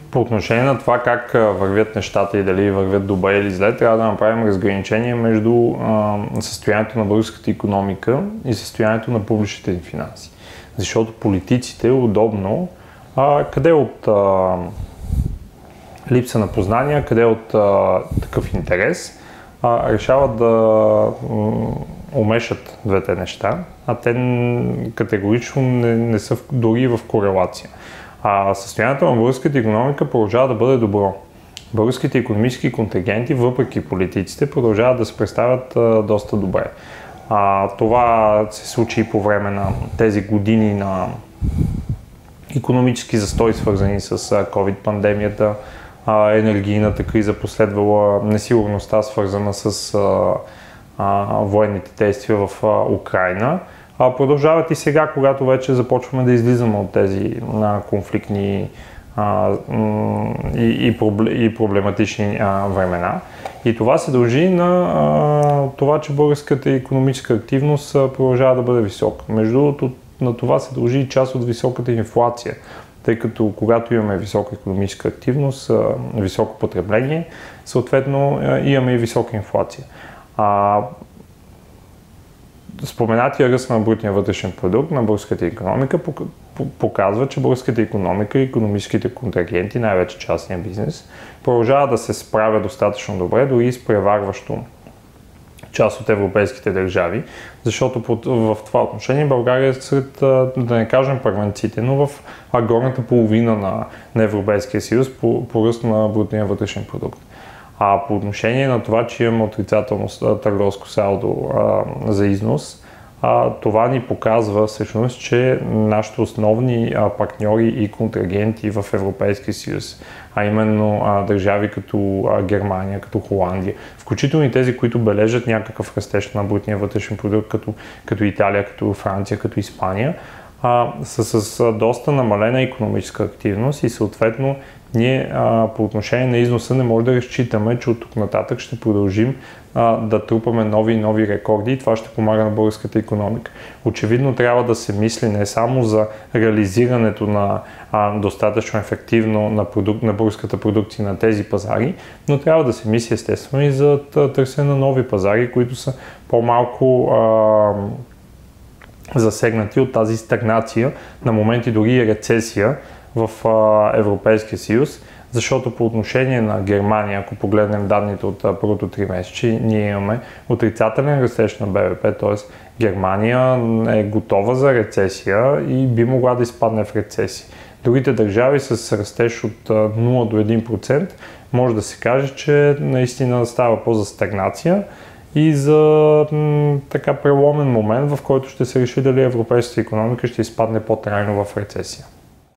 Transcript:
По отношение на това как вървят нещата и дали вървят добре или зле, трябва да направим разграничение между състоянието на българската икономика и състоянието на публичните финанси. Защото политиците удобно, къде от липса на познания, къде от такъв интерес, решават да умешат двете неща, а те категорично не са дори в корелация. Състоянието на българската икономика продължава да бъде добро. Българските икономически контрагенти, въпреки политиците, продължават да се представят доста добре. Това се случи и по време на тези години на икономически застой, свързани с COVID-пандемията, енергийната криза, последвала несигурността, свързана с военните действия в Украйна. Продължават и сега, когато вече започваме да излизаме от тези конфликтни и проблематични времена. И това се дължи на това, че българската икономическа активност продължава да бъде висока. Между другото, на това се дължи и част от високата инфлация, тъй като когато имаме висока икономическа активност, високо потребление, съответно имаме и висока инфлация. Споменатия ръст на брутния вътрешен продукт на българската икономика показва, че българската икономика и икономическите контрагенти, най-вече частния бизнес, продължава да се справя достатъчно добре, дори изпреварващо част от европейските държави, защото в това отношение България е сред, да не кажем първенците, но в горната половина на Европейския съюз по ръст на брутния вътрешен продукт. По отношение на това, че имаме отрицателно търговско салдо за износ, това ни показва всъщност, че нашите основни партньори и контрагенти в Европейския съюз, а именно държави като Германия, като Холандия, включително и тези, които бележат някакъв растеж на брутния вътрешен продукт, като Италия, като Франция, като Испания, са с доста намалена икономическа активност и съответно ние по отношение на износа не можем да разчитаме, че от тук нататък ще продължим да трупаме нови и нови рекорди и това ще помага на българската икономика. Очевидно трябва да се мисли не само за реализирането на достатъчно ефективно на българската продукция на тези пазари, но трябва да се мисли естествено и за търсене на нови пазари, които са по-малко засегнати от тази стагнация, на моменти дори и рецесия в Европейския съюз, защото по отношение на Германия, ако погледнем данните от първото тримесечие, ние имаме отрицателен растеж на БВП, т.е. Германия е готова за рецесия и би могла да изпадне в рецесия. Другите държави с растеж от 0 до 1% може да се каже, че наистина става въпрос за стагнация и за така преломен момент, в който ще се реши дали европейската икономика ще изпадне по-трайно в рецесия.